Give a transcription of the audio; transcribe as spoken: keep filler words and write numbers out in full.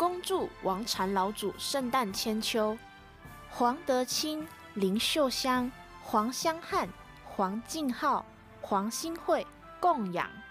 恭祝王禅老祖圣诞千秋。黄德清、林秀香、黄香汉、黄敬浩、黄新慧供养。